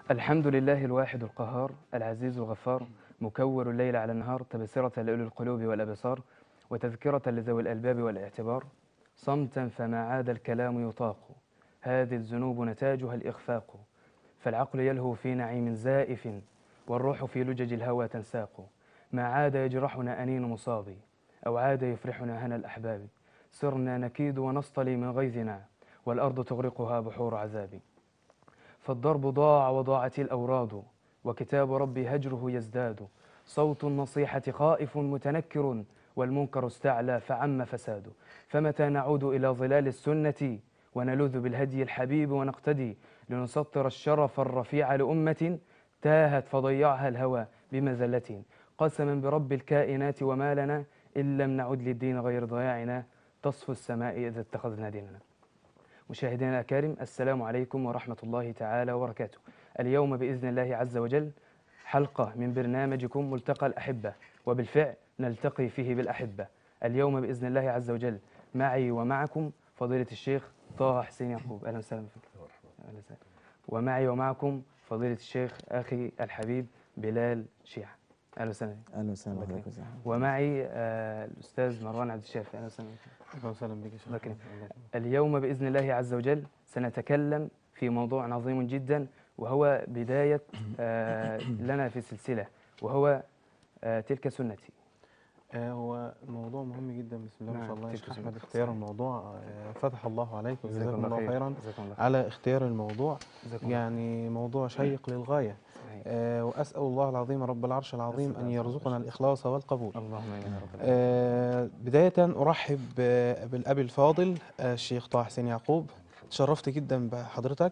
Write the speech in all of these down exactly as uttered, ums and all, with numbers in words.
الحمد لله الواحد القهار العزيز الغفار مكور الليل على النهار تبصرة لأولي القلوب والأبصار وتذكرة لذوي الألباب والاعتبار صمتا فما عاد الكلام يطاق هذه الذنوب نتاجها الإخفاق فالعقل يلهو في نعيم زائف والروح في لجج الهوى تنساق ما عاد يجرحنا أنين مصابي أو عاد يفرحنا هنا الأحباب صرنا نكيد ونصطلي من غيظنا والأرض تغرقها بحور عذاب فالضرب ضاع وضاعت الأوراد وكتاب ربي هجره يزداد صوت النصيحة خائف متنكر والمنكر استعلى فعم فساد فمتى نعود إلى ظلال السنة ونلوذ بالهدي الحبيب ونقتدي لنسطر الشرف الرفيع لأمة تاهت فضيعها الهوى بمزلة قسما برب الكائنات وما لنا إن لم نعد للدين غير ضياعنا تصفو السماء إذا اتخذنا ديننا. مشاهدينا الأكارم، السلام عليكم ورحمة الله تعالى وبركاته. اليوم بإذن الله عز وجل حلقة من برنامجكم ملتقى الأحبة، وبالفعل نلتقي فيه بالأحبة. اليوم بإذن الله عز وجل معي ومعكم فضيلة الشيخ طه حسين يعقوب. أهلا وسهلا فيك. أهلا وسهلا. ومعي ومعكم فضيلة الشيخ أخي الحبيب بلال شيعة. أهلا وسهلا. اهلا وسهلا بك. ومعي آه الأستاذ مروان عبد الشافي. أهلا وسهلا. اهلا وسهلا بك يا شيخ. اليوم بإذن الله عز وجل سنتكلم في موضوع عظيم جدا، وهو بداية آه لنا في سلسلة، وهو آه تلك سنتي. آه هو موضوع مهم جدا. بسم الله ما نعم، شاء الله يا تلك شيخ سنتي. احمد. اختيار الموضوع آه فتح الله عليك جزاكم وجزاكم الله الله خير. خيرا جزاكم الله خير. على اختيار الموضوع. جزاكم الله. يعني موضوع شيق للغاية. صحيح. آه واسال الله العظيم رب العرش العظيم أسأل ان الله يرزقنا عز وجل. الاخلاص والقبول. اللهم امين يا رب العالمين. آه بداية ارحب آه بالابي الفاضل آه الشيخ طه حسين يعقوب. تشرفت جدا بحضرتك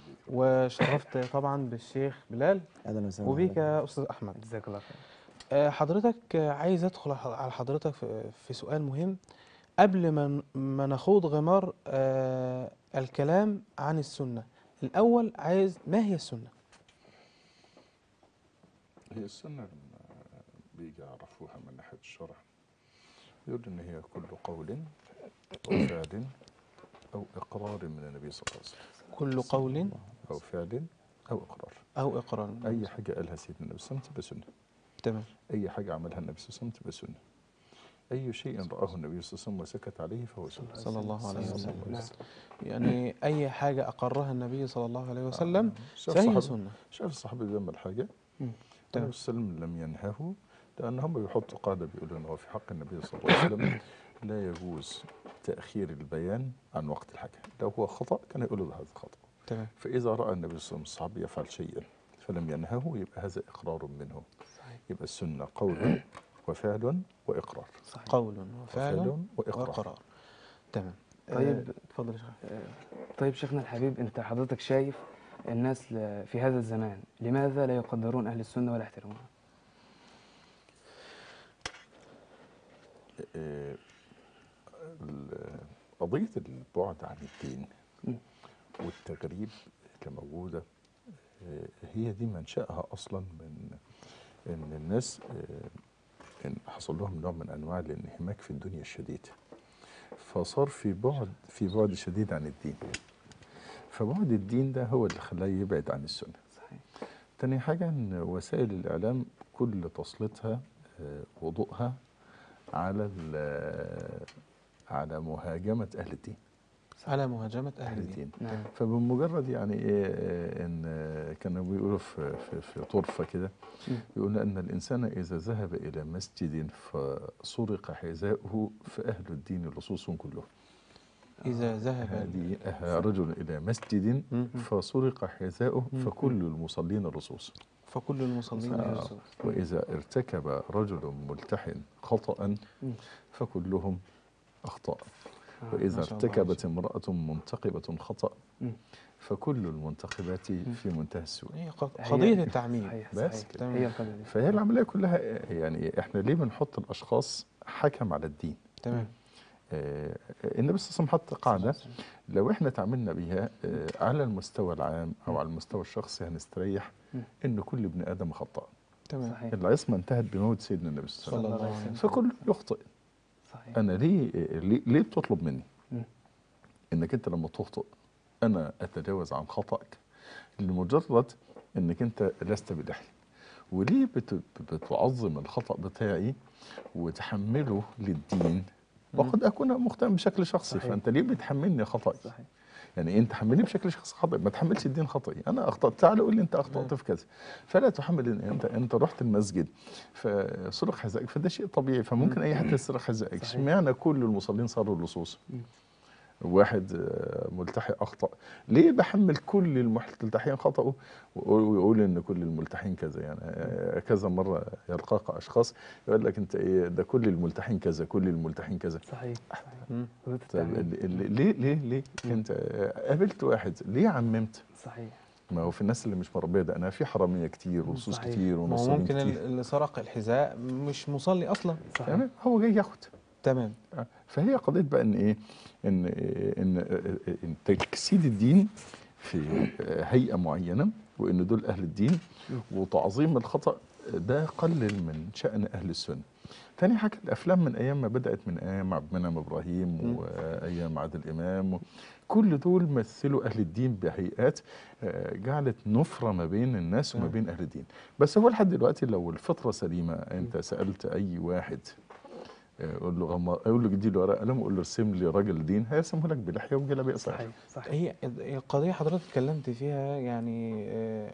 وشرفت طبعا بالشيخ بلال اهلا وسهلا وبيك يا استاذ احمد. جزاك الله خير. آه، حضرتك آه، عايز ادخل على حضرتك في في سؤال مهم قبل ما ن- ما نخوض غمار آه، الكلام عن السنة. الأول عايز ما هي السنة؟ هي السنة لما بيجي يعرفوها من ناحية الشرع يقول إن هي كل قول أو فعل أو إقرار من النبي صلى الله عليه وسلم. كل قول أو فعل أو إقرار. أو إقرار. أي حاجة قالها سيدنا النبي صلى الله عليه وسلم تبقى سنة. تمام. أي حاجة عملها النبي صلى الله عليه وسلم تبقى سنة. أي شيء رآه النبي صلى الله عليه وسلم وسكت عليه فهو سنة. صلى الله عليه صلى الله وسلم. عليه وسلم. يعني أي حاجة أقرها النبي صلى الله عليه وسلم شاف فهي صحابي سنة. شاف الصحابة بيعمل حاجة مم. النبي صلى الله عليه وسلم لم ينهه، لأن هم بيحطوا قاعدة بيقولوا إن هو في حق النبي صلى الله عليه وسلم لا يجوز تأخير البيان عن وقت الحاجة. لو هو خطأ كان يقول له هذا خطأ. تمام. فإذا رأى النبي صلى الله عليه وسلم الصحابي يفعل شيئا فلم ينهه يبقى هذا إقرار منه. صحيح. يبقى السنة قول وفعل وإقرار. صحيح. قول وفعل وفعل وإقرار. وإقرار. تمام. طيب. آه، اتفضل يا شيخ. آه، طيب شيخنا الحبيب، أنت حضرتك شايف الناس ل- في هذا الزمان لماذا لا يقدرون أهل السنة ولا يحترمونها؟ آه، ال- قضية البعد عن الدين مم. والتغريب اللي موجودة آه، هي دي منشأها أصلا من إن الناس آه، إن حصل لهم نوع من أنواع الانهماك في الدنيا الشديد، فصار في بعد في بعد شديد عن الدين. فبعد الدين ده هو اللي خلاه يبعد عن السنة. صحيح. تاني حاجة إن وسائل الإعلام كل تسليطها آه، وضوءها على ال- على مهاجمة أهل الدين. على مهاجمة أهل أهل الدين. الدين. نعم. فبمجرد يعني إيه آه، إن آه، كانوا بيقولوا في في, في طرفة كده مم. يقولون أن الإنسان إذا ذهب إلى مسجد فسرق حذاؤه فأهل الدين لصوص كلهم. إذا ذهب هذه أه رجل إلى مسجد مم. فسرق حذاؤه مم. فكل المصلين لصوص. فكل المصلين آه، يرسل. وإذا ارتكب رجل ملتحن خطأ مم. فكلهم أخطأ. آه، وإذا ما شاء الله. ارتكبت امرأة منتقبة خطأ مم. فكل المنتقبات في منتهى السوء. هي ق- هي- قضية التعميم. صحيح. بس صحيح. كده. هي القضية دي. فهي العملية كلها يعني احنا ليه بنحط الأشخاص حكم على الدين؟ تمام. آه النبي صلى الله عليه وسلم حط قاعدة لو احنا تعاملنا بيها آه على المستوى العام أو على المستوى الشخصي هنستريح مم. إن كل ابن آدم خطأ. تمام. صحيح. العصمة انتهت بموت سيدنا النبي صلى الله عليه صلى الله عليه وسلم. وسلم. فكل يخطئ. صحيح. أنا ليه ليه, ليه بتطلب مني؟ مم. إنك أنت لما تخطئ أنا أتجاوز عن خطأك لمجرد انك انت لست بلحيه. وليه بت- بتعظم الخطأ بتاعي وتحمله للدين وقد اكون مخطئا بشكل شخصي؟ صحيح. فانت ليه بتحملني خطأي؟ صحيح. يعني انت حملني بشكل شخصي خطأ، ما تحملش الدين خطأي. انا اخطأت، تعال قول لي انت اخطأت في كذا. فلا تحمل إن انت انت رحت المسجد فسرق حذائك، فده شيء طبيعي، فممكن اي حد يسرق حذائك. صحيح. اشمعنى كل المصلين صاروا لصوص؟ مم. واحد آه، ملتحي اخطأ، ليه بحمل كل الملتحين خطأه ويقول ويقول ان كل الملتحين كذا؟ يعني آه، كذا مره يلقاك اشخاص يقول لك انت ايه ده، كل الملتحين كذا، كل الملتحين كذا. صحيح. صحيح. مم. حدود طب التعميم. ال- ال- ليه ليه ليه مم. انت آه، قابلت واحد ليه عممت؟ صحيح. ما هو في الناس اللي مش مربيه ده، انا في حراميه كتير ولصوص صحيح. كتير ما هو ونصابين ممكن ال- كتير. اللي سرق الحذاء مش مصلي اصلا. صحيح. يعني هو جاي ياخد. تمام. آه، فهي قضيه بقى ان ايه، ان ان ان تجسيد الدين في هيئه معينه، وان دول اهل الدين، وتعظيم الخطا ده قلل من شان اهل السنه. تاني حاجه الافلام من ايام ما بدات، من ايام عبد المنعم ابراهيم مم. وايام عادل امام، كل دول مثلوا اهل الدين بهيئات آه، جعلت نفره ما بين الناس وما تمام. بين اهل الدين. بس هو لحد دلوقتي لو الفطره سليمه، انت سالت اي واحد آه، قول له غمار، قول له ادي له ورقه قلم وقول له ارسم لي راجل دين، هيرسمه لك بلحيه وجلابيه قصيره. صحيح. صحيح. هي القضية حضرتك اتكلمت فيها يعني آه،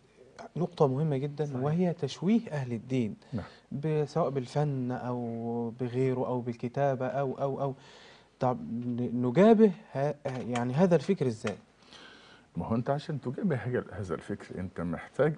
نقطة مهمة جدا، صحيح. وهي تشويه أهل الدين، نعم. ب- سواء بالفن أو بغيره أو بالكتابة أو أو أو طب ن- نجابه ه- يعني هذا الفكر إزاي؟ ما هو انت عشان تجابه هج- هذا الفكر انت محتاج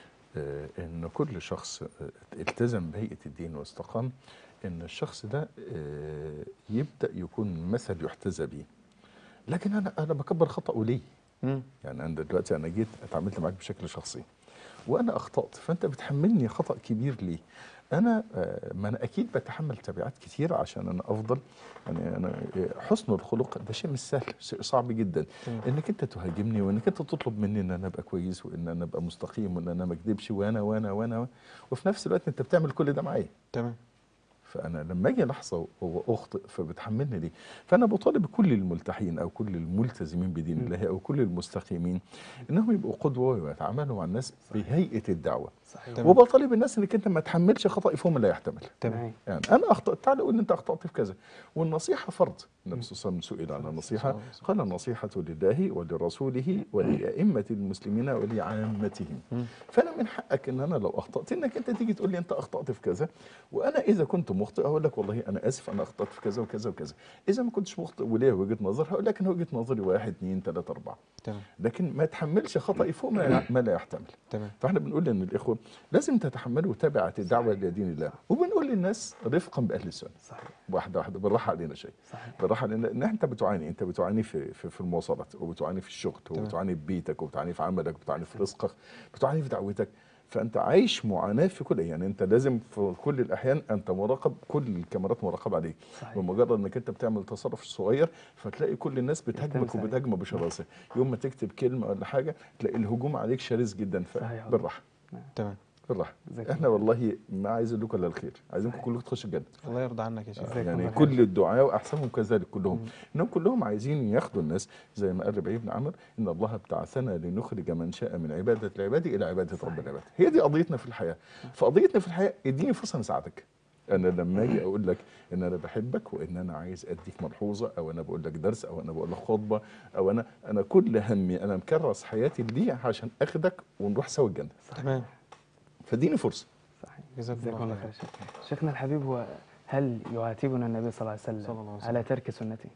آه، ان كل شخص آه، التزم بهيئه الدين واستقام، ان الشخص ده آه، يبدا يكون مثل يحتذى به. لكن انا انا بكبر خطأه ليه؟ مم. يعني انا دلوقتي انا جيت اتعاملت معاك بشكل شخصي وانا اخطأت، فانت بتحملني خطأ كبير ليه؟ انا آه، ما انا اكيد بتحمل تبعات كتير عشان انا افضل. يعني انا آه، حسن الخلق ده شيء مش سهل، شيء صعب جدا. تمام. انك انت تهاجمني وانك انت تطلب مني ان انا ابقى كويس وان انا ابقى مستقيم وان انا ما اكذبش وانا وانا وانا وفي نفس الوقت انت بتعمل كل ده معايا. تمام. فانا لما اجي لحظه واخطئ فبتحملني ليه؟ فانا بطالب كل الملتحين او كل الملتزمين بدين م. الله او كل المستقيمين انهم يبقوا قدوه ويتعاملوا مع الناس بهيئه الدعوه. صحيح. تمام. وبطالب الناس انك انت ما تحملش خطأ فوق ما لا يحتمل. تمام. يعني انا اخطأت، تعال قول لي انت اخطأت في كذا. والنصيحه فرض. النبي صلى الله عليه وسلم سئل عن النصيحه قال النصيحه لله ولرسوله ولأئمة المسلمين ولعامتهم. مم. فانا من حقك ان انا لو اخطأت انك انت تيجي تقول لي انت اخطأت في كذا، وانا اذا كنت مخطئ هقول لك والله انا اسف انا اخطأت في كذا وكذا وكذا. اذا ما كنتش مخطئ وليه وجهه نظر هقول لك انا وجهه نظري واحد اثنين ثلاثه اربعه. تمام. لكن ما تحملش خطأي فوق ما ما لا يحتمل. تمام. فاحنا بنقول ان الاخوه لازم تتحملوا تبعة الدعوه الى دين الله، وبنقول للناس رفقا باهل السنه. صحيح. واحده واحده بالراحه علينا شيء. صحيح. بالراحه علينا، ان انت بتعاني، انت بتعاني في في, في المواصلات، وبتعاني في الشغل، تمام. وبتعاني في بيتك، وبتعاني في عملك، وبتعاني في رزقك، بتعاني في دعوتك. فانت عايش معاناه في كل، يعني انت لازم في كل الاحيان انت مراقب، كل الكاميرات مراقبه عليك. صحيح. بمجرد انك انت بتعمل تصرف صغير فتلاقي كل الناس بتهاجمك يلتمس عليك. وبتهاجمك بشراسه. يوم ما تكتب كلمه ولا حاجه تلاقي الهجوم عليك شرس جدا. صحيح. فبالراحه تمام. بالراحه. جزاك احنا الله والله ما عايزين لكم الا الخير، عايزينكم صحيح. كلكم تخشوا الجنه. الله يرضى عنك يا شيخ. جزاكم يعني الله كل خير. الدعاء واحسنهم كذلك كلهم، مم. انهم كلهم عايزين ياخدوا الناس زي ما قال ربيع بن عمرو ان الله ابتعثنا لنخرج من شاء من عباده العباد الى عباده صحيح. رب العباد. هي دي قضيتنا في الحياه. فقضيتنا في الحياه اديني فرصه نساعدك. انا لما اجي اقول لك ان انا بحبك وان انا عايز اديك ملحوظه، او انا بقول لك درس، او انا بقول لك خطبه، او انا انا كل همي انا مكرس حياتي دي عشان اخدك ونروح سوا الجنه. تمام. فاديني فرصه. صحيح. جزاكم جزاكم الله الله خير. خير. شيخ- شيخنا الحبيب، هو هل يعاتبنا النبي صلى الله عليه وسلم, صلى الله عليه وسلم. على ترك سنته؟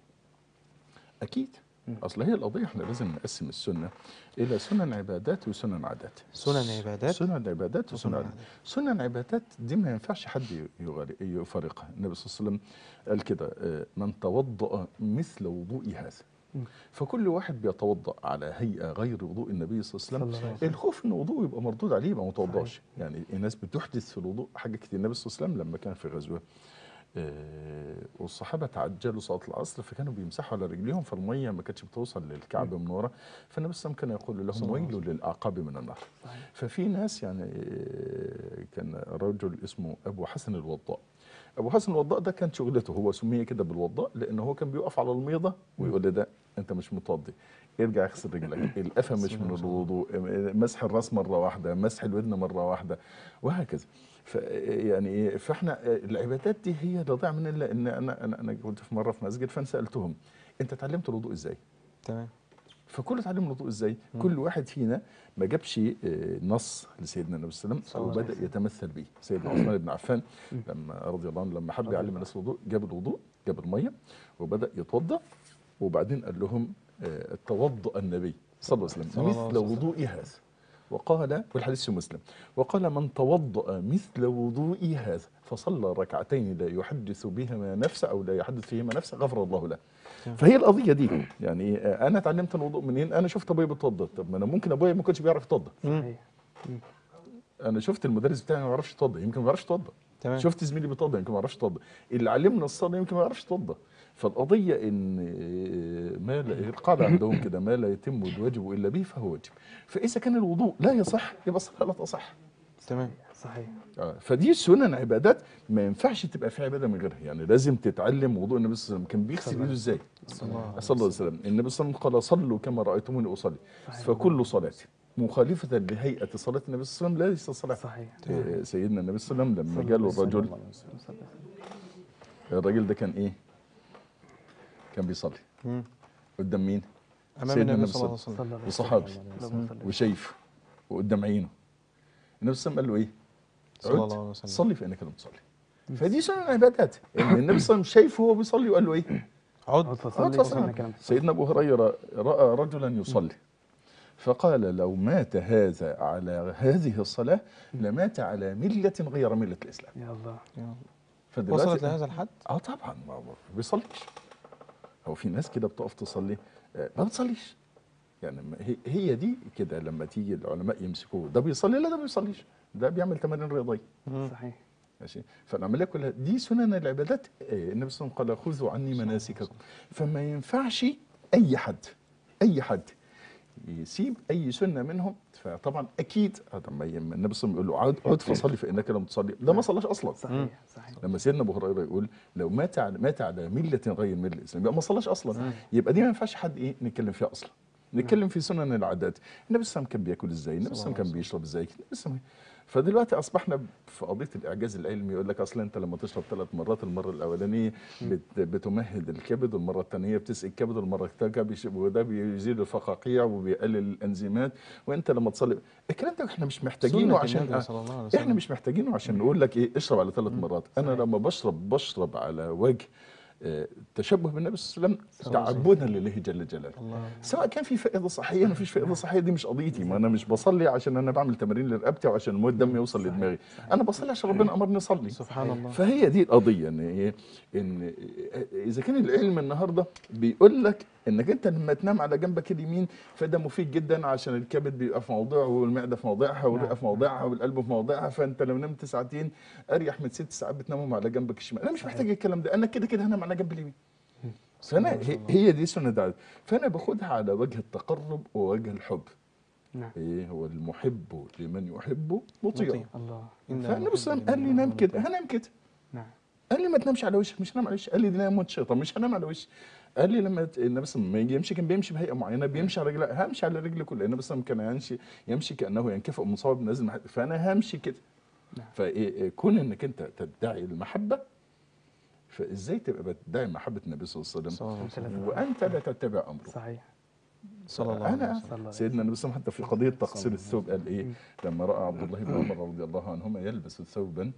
اكيد. مم. اصل هي القضيه احنا لازم نقسم السنه الى سنن عبادات وسنن عادات. سنن عبادات سنن عبادات وسنن وسنن عادات. سنن عبادات دي ما ينفعش حد يغالي- يفارقها. النبي صلى الله عليه وسلم قال كده آه، من توضأ مثل وضوء هذا. مم. فكل واحد بيتوضأ على هيئه غير وضوء النبي صلى الله عليه صلى الله عليه وسلم. وسلم. الخوف ان وضوءه يبقى مردود عليه يبقى ما توضاش. صحيح. يعني الناس بتحدث في الوضوء حاجه كتير. النبي صلى الله عليه وسلم لما كان في غزوه آه، والصحابه تعجلوا صلاه العصر فكانوا بيمسحوا على رجليهم فالميه ما كانتش بتوصل للكعب من ورا، فالنبي صلى الله عليه وسلم كان يقول صلى لهم الله عليه ويل للاعقاب من النار. صحيح. ففي ناس يعني آه، كان رجل اسمه ابو حسن الوضاء. ابو حسن الوضاء ده كانت شغلته، هو سمي كده بالوضاء لانه هو كان بيقف على الميضه ويقول لي ده انت مش متوضي، ارجع اغسل رجلك، القفا مش من الوضوء، مسح الراس مره واحده، مسح الودن مره واحده، وهكذا. ف يعني ايه، فاحنا العبادات دي هي لا ضيع من الا ان انا انا انا كنت في مره في مسجد فانا سالتهم انت اتعلمت الوضوء ازاي؟ تمام. فكل اتعلم الوضوء ازاي؟ مم. كل واحد فينا ما جابش آه، نص لسيدنا النبي صلى الله عليه وسلم صلى الله وبدا يتمثل به. سيدنا عثمان بن عفان مم. لما رضي الله عنه لما حب رضي يعلم الله. الناس الوضوء، جاب الوضوء، جاب الميه وبدا يتوضا، وبعدين قال لهم آه، توضأ النبي صلى الله عليه صلى وسلم الله مثل عليه وسلم. وضوء هذا، وقال والحديث في مسلم، وقال من توضأ مثل وضوء هذا فصلى ركعتين لا يحدث بهما نفسه او لا يحدث فيهما نفسه غفر الله له. تمام. فهي القضيه دي يعني آه، انا اتعلمت الوضوء منين؟ انا شفت ابويا بيتوضا، طب ما انا ممكن ابويا ما كانش بيعرف يتوضا، صحيح. انا شفت المدرس بتاعي ما بيعرفش يتوضا، يمكن ما بيعرفش يتوضا، تمام. شفت زميلي بيتوضا يمكن ما بيعرفش يتوضا، اللي علمنا الصلاه يمكن ما بيعرفش يتوضا. فالقضيه ان ما لا القاعده عندهم كده، ما لا يتم الواجب الا به فهو واجب. فاذا كان الوضوء لا يصح يبقى الصلاه لا تصح. تمام. صحيح. آه، فدي سنن عبادات ما ينفعش تبقى في عباده من غيرها، يعني لازم تتعلم وضوء النبي صلى الله عليه وسلم كان بيغسل ايده ازاي. صلى الله عليه صلى الله عليه وسلم النبي صلى الله عليه وسلم قال صلوا كما رايتموني اصلي، صحيح. فكل صلاه مخالفه لهيئه صلاه النبي صلى الله عليه وسلم ليست صلاه. صحيح. آه، سيدنا النبي صلى الله عليه وسلم لما صلى جاله الله عليه الرجل، الراجل ده كان ايه؟ كان بيصلي مم. قدام مين؟ امام سيدنا النبي النبي صلى الله عليه صلى وسلم. الله عليه وصحابي وسلم. وشايفه وقدام عينه. النبي صلى الله عليه وسلم قال له ايه؟ صلى عد الله عليه وسلم. صلي فانك لم تصلي. فدي سنن العبادات ان النبي صلى الله عليه وسلم شايفه وهو بيصلي وقال له ايه؟ عد. عد عد فصلي فصلي. فإنك لم تصلي. سيدنا ابو هريره راى رجلا يصلي فقال لو مات هذا على هذه الصلاه لمات على مله غير مله الاسلام. يا الله. يا الله. فدلوقتي وصلت لهذا الحد؟ اه طبعا ما هو ما بيصليش. هو في ناس كده بتقف تصلي آه، ما بتصليش. يعني ما- هي- هي دي كده لما تيجي العلماء يمسكوه ده بيصلي لا ده ما بيصليش، ده بيعمل تمارين رياضيه. مم. صحيح. ماشي. فالعمليه كلها دي سنن العبادات. آه، النبي صلى الله عليه وسلم قال خذوا عني مناسككم، فما ينفعش اي حد اي حد يسيب اي سنه منهم. فطبعا اكيد هذا ما يم- النبي صلى الله عليه وسلم يقول له عد عد فصلي فانك لم تصلي، ده ما صلاش اصلا. صحيح. صحيح. لما سيدنا ابو هريره يقول لو مات على مات على مله غير مله الاسلام يبقى ما صلاش اصلا. صحيح. يبقى دي ما ينفعش حد ايه نتكلم فيها اصلا. نتكلم في سنن العادات. النبي صلى الله عليه وسلم كان بياكل ازاي؟ النبي صلى الله عليه وسلم كان بيشرب ازاي؟ النبي صلى الله عليه وسلم. فدلوقتي اصبحنا في قضيه الاعجاز العلمي، يقول لك اصلا انت لما تشرب ثلاث مرات، المره الاولانيه بت بتمهد الكبد، والمره الثانيه بتسقي الكبد، والمره الثالثه بيش- وده بيزيد الفقاقيع وبيقلل الانزيمات، وانت لما تصلي الكلام ده احنا مش محتاجينه سنة عشان النبي صلى الله عليه وسلم. احنا مش محتاجينه عشان نقول لك ايه اشرب على ثلاث مرات. انا صحيح. لما بشرب بشرب على وجه آه، تشبه بالنبي صلى الله عليه وسلم، الله عليه تعبدا لله جل جلاله. الله. سواء كان في فائده صحيه ما فيش فائده صحيه دي مش قضيتي، ما انا مش بصلي عشان انا بعمل تمارين لرقبتي وعشان موت دم يوصل صحيح. لدماغي، صحيح. انا بصلي عشان ربنا امرني اصلي. سبحان الله. فهي دي القضيه ان ايه ان اذا كان العلم النهارده بيقول لك انك انت لما تنام على جنبك اليمين فده مفيد جدا عشان الكبد بيبقى في موضعه والمعده في موضعها والرئه في موضعها والقلب في موضعها، فانت لو نمت ساعتين اريح من ست ساعات بتنامهم على جنبك الشمال. انا مش محتاج الكلام ده، انا كده كده هنام على جنب اليمين. فانا هي, هي دي سنه دعوه، فانا باخدها على وجه التقرب ووجه الحب. نعم. ايه هو المحب لمن يحب مطيع. مطيع. الله. إن فالنبي صلى الله عليه وسلم قال لي المحب نام لمن كده، يحب. هنام كده. نعم. قال لي ما تنامش على وشك، مش هنام على وشك. قال لي دي نام موت شيطان، مش هنام على وشك. قال لي لما ت- النبي صلى الله عليه وسلم ما يجي يمشي كان بيمشي بهيئه معينه، بيمشي على رجله، همشي على رجلي كلها. النبي صلى الله عليه وسلم كان يمشي يمشي كانه ينكفئ من صواب نازل مح- فانا همشي كده. نعم. فكون انك انت تدعي المحبه، فازاي تبقى بتدعي محبه النبي صلى الله عليه صلى الله عليه أنت وسلم. لا وسلم وانت لا تتبع امره؟ صحيح. صلى الله عليه انا وسلم. صلى الله عليه سيدنا النبي صلى الله عليه وسلم حتى في قضيه تقصير صلى الله الثوب قال ايه؟ لما راى عبد الله بن عمر رضي الله عنهما يلبس ثوبا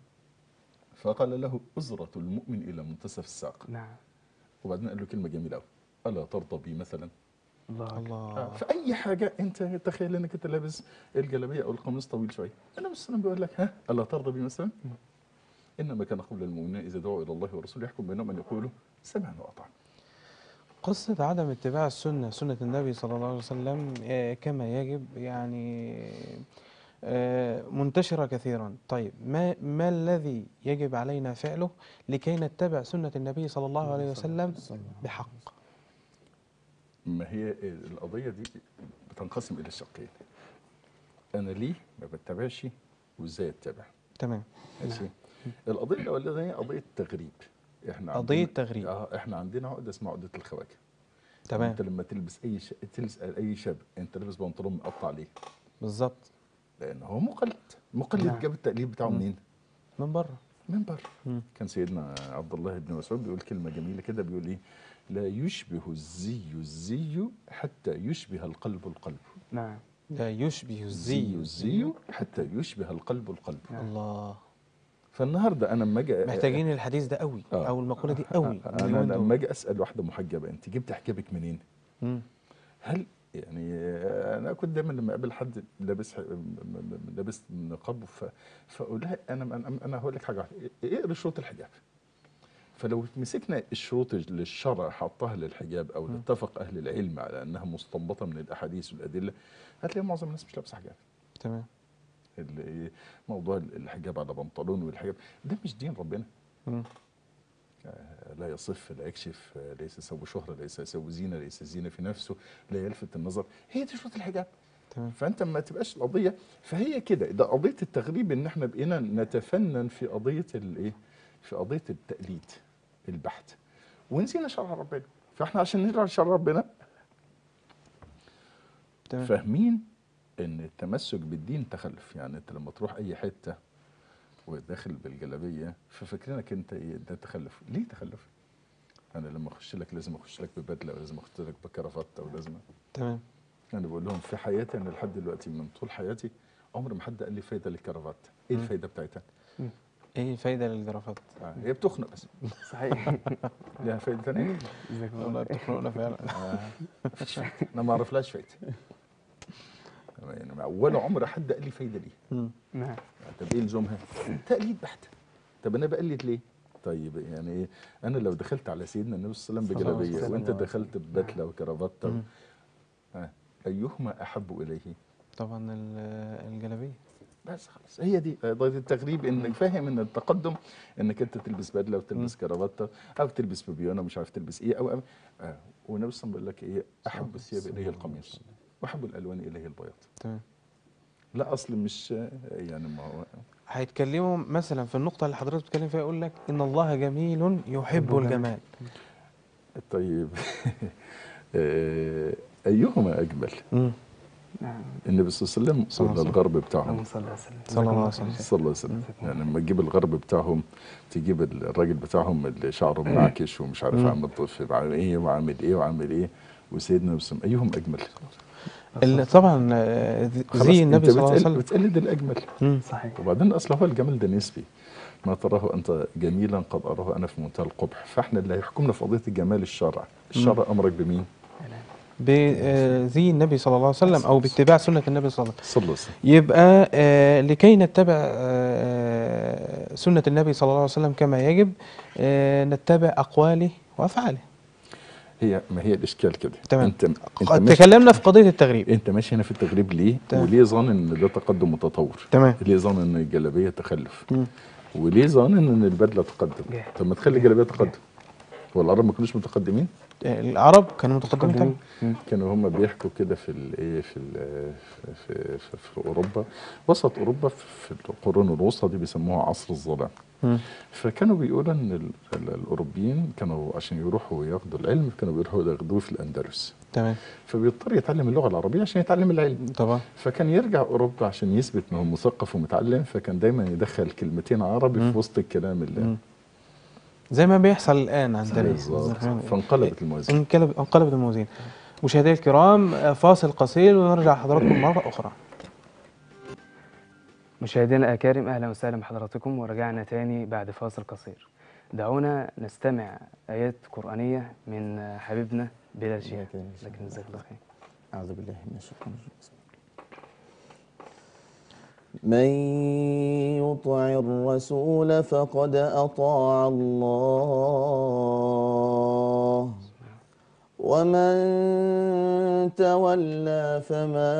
فقال له أزرة المؤمن الى منتصف الساق، نعم. وبعدين قال له كلمه جميله قوي، الا ترضى بي مثلا؟ الله أكبر. الله. فاي حاجه انت تخيل انك انت لابس الجلابيه او القميص طويل شويه، النبي صلى الله عليه وسلم بيقول لك ها الا ترضى بي مثلا؟ انما كان قول المؤمنين اذا دعوا الى الله ورسوله يحكم بينهم ان يقولوا سمعنا واطعنا. قصة عدم اتباع السنة، سنة النبي صلى الله عليه وسلم آه، كما يجب، يعني آه، منتشرة كثيرا. طيب ما ما الذي يجب علينا فعله لكي نتبع سنة النبي صلى الله عليه وسلم بحق؟ ما هي القضيه دي بتنقسم الى شقين. انا ليه ما بتبعش وازاي اتبع؟ تمام. ماشي. القضيه الاولانيه قضيه تغريب. احنا قضية عندنا- تغريب. اه احنا عندنا عقده اسمها عقده الخواجه. تمام. انت لما تلبس اي ش... تلبس اي شاب انت لابس بنطلون مقطع ليه؟ بالظبط. لان هو مقلد مقلد نعم. جاب التقليد بتاعه مم. منين؟ من بره. من بره. مم. كان سيدنا عبد الله بن مسعود بيقول كلمه جميله كده، بيقول ايه؟ لا يشبه الزي الزي حتى يشبه القلب القلب. نعم. لا يشبه الزي الزي الزي حتى يشبه القلب القلب. نعم. الله. فالنهارده انا لما اجي محتاجين الحديث ده قوي، آه. او المقوله دي قوي انا اليومين لما دول. اجي اسال واحده محجبه انت جبت حجابك منين؟ مم. هل يعني انا كنت دايما لما اقابل حد لابس ح- لابس نقاب ف- فاقول لها انا انا انا هقول لك حاجه واحده، اقري شروط الحجاب. فلو مسكنا الشروط اللي الشرع حطها للحجاب او اللي م. اتفق اهل العلم على انها مستنبطه من الاحاديث والادله، هتلاقي معظم الناس مش لابسه حجاب. تمام. اللي موضوع الحجاب على بنطلون والحجاب ده مش دين ربنا. مم. لا يصف، لا يكشف، ليس يسوي شهرة، ليس يسوي زينة، ليس الزينة في نفسه، لا يلفت النظر. هي دي شروط الحجاب. تمام. فانت ما تبقاش القضيه، فهي كده ده قضيه التغريب، ان احنا بقينا نتفنن في قضيه الايه؟ في قضيه التقليد البحت، ونسينا شرع ربنا. فاحنا عشان نرجع لشرع ربنا تمام. فاهمين ان التمسك بالدين تخلف. يعني انت لما تروح اي حته وداخل بالجلابيه ففاكرينك انت ايه؟ ده تخلف. ليه تخلف؟ انا لما اخش لك لازم اخش لك ببدله، ولازم اخش لك بكرافته، ولازم. تمام. انا بقول لهم في حياتي انا لحد دلوقتي من طول حياتي عمر ما حد قال لي فايده للكرافات. ايه مم. الفايده بتاعتها؟ ايه الفايده للجرافات؟ آه هي بتخنق بس. صحيح. ليها فايده ثانيه؟ جزاكم الله والله خير. بتخنقنا فعلا. آه مفيش فايده، انا ما اعرفلهاش فايده. يعني ولا عمر حد قال لي فايده ليه. مم. نعم. طب ايه لزومها؟ تقليد بحت. طب انا بقلد ليه؟ طيب يعني ايه؟ انا لو دخلت على سيدنا النبي صلى الله عليه وسلم صلى الله عليه بجلابيه وسلم. وانت دخلت ببدله وكرافته، مم. آه ايهما احب اليه؟ طبعا ال- الجلابيه. بس خلاص هي دي قضيه التغريب، انك فاهم ان التقدم انك انت تلبس بدله وتلبس كرافته او تلبس بيبيونه مش عارف تلبس ايه او, أو آه والنبي صلى الله عليه وسلم بيقول لك ايه؟ احب الثياب اليه القميص واحب الالوان اليه البياض. تمام. لا اصل مش آه، يعني ما هو هيتكلموا مثلا في النقطه اللي حضرتك بتتكلم فيها، يقول لك ان الله جميل يحب الجمال. طيب آه، ايهما اجمل؟ مم. نعم. النبي صلى الله عليه صلى الله وسلم عليه ولا وسلم. الغرب بتاعهم؟ اللهم صل وسلم. صلى الله عليه وسلم. صلى الله عليه وسلم. يعني لما تجيب الغرب بتاعهم تجيب الراجل بتاعهم اللي شعره منعكش ومش عارف مم. عامل طف عامل ايه وعامل ايه وعامل ايه، وسيدنا النبي صلى الله عليه وسلم ايهم اجمل؟ اللي طبعا آه، زي خلاص النبي انت صلى الله عليه بتقل- وسلم. بتقلد الاجمل. مم. صحيح. وبعدين اصل هو الجمال ده نسبي، ما تراه انت جميلا قد اراه انا في منتهى القبح. فاحنا اللي هيحكمنا في قضيه الجمال الشرع. الشرع امرك بمين؟ بزي النبي صلى الله عليه وسلم، او باتباع سنه النبي صلى الله عليه وسلم. صلى الله عليه وسلم. يبقى آه لكي نتبع آه سنه النبي صلى الله عليه وسلم كما يجب، آه نتبع اقواله وافعاله. هي ما هي الاشكال كده. تمام. انت انت قد ماشي، تكلمنا في قضيه التغريب. انت ماشي هنا في التغريب ليه؟ تمام. وليه ظن ان ده تقدم وتطور؟ تمام. ليه ظن ان الجلابيه تخلف؟ مم. وليه ظن ان البدله تقدم؟ جاه. طب ما تخلي الجلابيه تقدم. هو العرب ما كانوش متقدمين؟ آه، العرب كانوا متقدمين طبعا. مم. كانوا هم بيحكوا كده في الايه في ال في, في, في, في اوروبا، وسط اوروبا في القرون الوسطى دي بيسموها عصر الظلام. مم. فكانوا بيقولوا ان ال- ال- الاوروبيين كانوا عشان يروحوا ياخدوا العلم كانوا بيروحوا ياخدوه في الاندلس، تمام. فبيضطر يتعلم اللغه العربيه عشان يتعلم العلم. طبعا. فكان يرجع اوروبا عشان يثبت انه مثقف ومتعلم، فكان دايما يدخل كلمتين عربي مم. في وسط الكلام اللي مم. زي ما بيحصل الان عندنا بالظبط. فانقلبت الموازين. انقلب انقلبت الموازين. مشاهدينا الكرام، آه، فاصل قصير ونرجع لحضراتكم مره اخرى. مشاهدينا الأكارم، أهلا وسهلا بحضراتكم، ورجعنا تاني بعد فاصل قصير. دعونا نستمع آيات قرآنية من حبيبنا بلال شيخ. لكن جزاك الله خير. أعوذ بالله من الشيطان الرجيم. من يطع الرسول فقد أطاع الله ومن تولى فما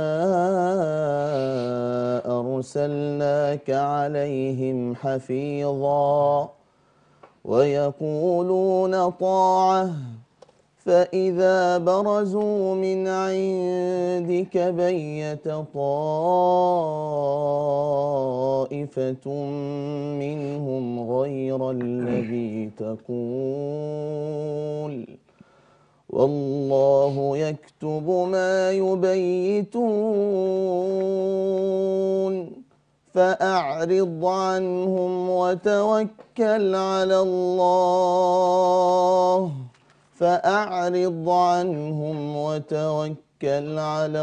أرسلناك عليهم حفيظا ويقولون طاعة فإذا برزوا من عندك بيت طائفة منهم غير الذي تقول والله يكتب ما يبيتون فأعرض عنهم وتوكل على الله فأعرض عنهم وتوكل على